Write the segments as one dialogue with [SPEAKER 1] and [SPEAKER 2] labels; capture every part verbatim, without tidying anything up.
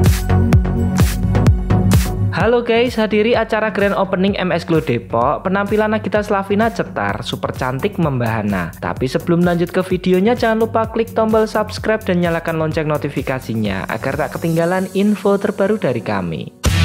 [SPEAKER 1] Halo guys, hadiri acara Grand Opening M S Glow Depok. Penampilan Nagita Slavina cetar, super cantik membahana. Tapi sebelum lanjut ke videonya, jangan lupa klik tombol subscribe dan nyalakan lonceng notifikasinya agar tak ketinggalan info terbaru dari kami.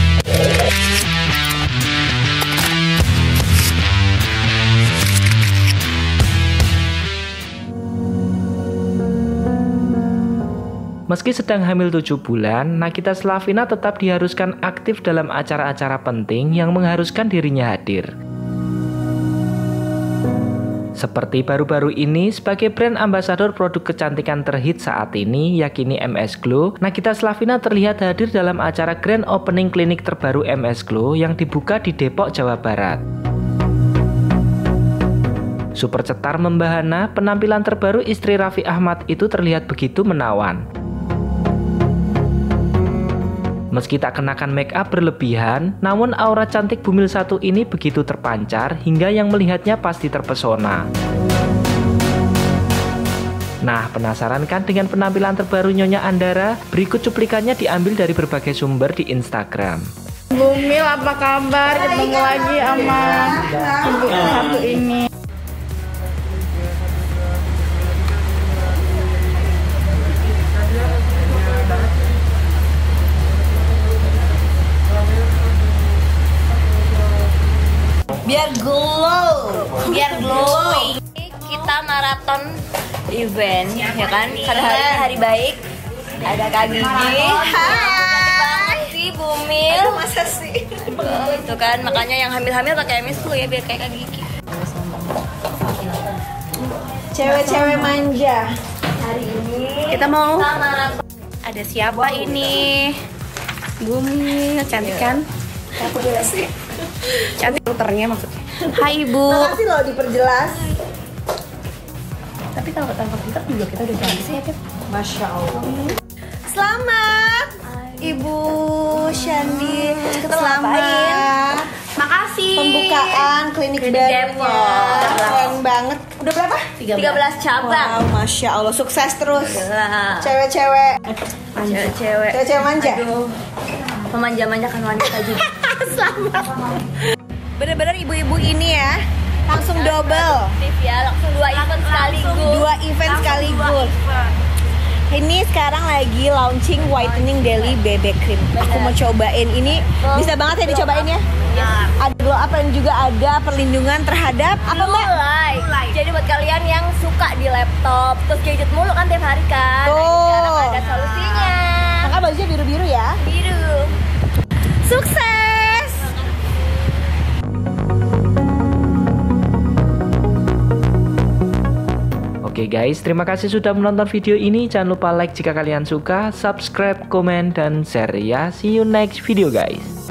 [SPEAKER 1] Meski sedang hamil tujuh bulan, Nagita Slavina tetap diharuskan aktif dalam acara-acara penting yang mengharuskan dirinya hadir. Seperti baru-baru ini, sebagai brand ambasador produk kecantikan terhit saat ini, yakini M S Glow, Nagita Slavina terlihat hadir dalam acara Grand Opening klinik terbaru M S Glow yang dibuka di Depok, Jawa Barat. Super cetar membahana, penampilan terbaru istri Raffi Ahmad itu terlihat begitu menawan. Meski tak kenakan make up berlebihan, namun aura cantik bumil satu ini begitu terpancar hingga yang melihatnya pasti terpesona. Nah, penasaran kan dengan penampilan terbaru Nyonya Andara? Berikut cuplikannya diambil dari berbagai sumber di Instagram.
[SPEAKER 2] Bumil, apa kabar? Ketemu lagi sama ibu satu ini.
[SPEAKER 3] Biar glow, biar glowing. Kita maraton event, ya kan? Karena hari ini hari baik. Ada Kak Gigi. Cantik banget sih, Bumil. Masa sih? Oh, itu kan, makanya yang hamil-hamil pakai M S Glow ya, biar kayak Kak Gigi.
[SPEAKER 2] Cewek-cewek manja.
[SPEAKER 3] Hari ini kita mau maraton. Ada siapa ini? Bumil, cantik kan?
[SPEAKER 2] Sih.
[SPEAKER 3] Cantik puternya maksudnya. Hai Ibu.
[SPEAKER 2] Makasih loh diperjelas.
[SPEAKER 3] Tapi kalau tanpa filter juga kita udah cantik sih ya, Pep.
[SPEAKER 2] Masya Allah.
[SPEAKER 3] Selamat Ibu Shandi.
[SPEAKER 2] Selamat.
[SPEAKER 3] Makasih.
[SPEAKER 2] Pembukaan klinik barunya. Keren banget. Udah berapa?
[SPEAKER 3] tiga belas cabang.
[SPEAKER 2] Wow, Masya Allah. Sukses terus.
[SPEAKER 3] Gila.
[SPEAKER 2] Cewek-cewek.
[SPEAKER 3] Cewek-cewek.
[SPEAKER 2] Cewek-cewek manja.
[SPEAKER 3] Aduh. Memanja-manjakan wanita juga. Selamat.
[SPEAKER 2] Bener-bener ibu-ibu ini ya. Langsung double.
[SPEAKER 3] Ya, langsung dua event sekaligus.
[SPEAKER 2] Dua event sekaligus. Ini sekarang lagi launching whitening daily B B cream. Aku mau cobain ini. Bisa banget ya dicobain ya. Ada glow up dan juga ada perlindungan terhadap apa Mbak?
[SPEAKER 3] Mulai. Jadi buat kalian yang suka di laptop terus gadget mulu kan tiap hari kan.
[SPEAKER 2] Tuh.
[SPEAKER 3] Sekarang ada solusinya.
[SPEAKER 2] Maka bajunya biru-biru ya.
[SPEAKER 3] Biru. Sukses.
[SPEAKER 1] Oke guys, terima kasih sudah menonton video ini. Jangan lupa like jika kalian suka, subscribe, komen, dan share ya. See you next video guys.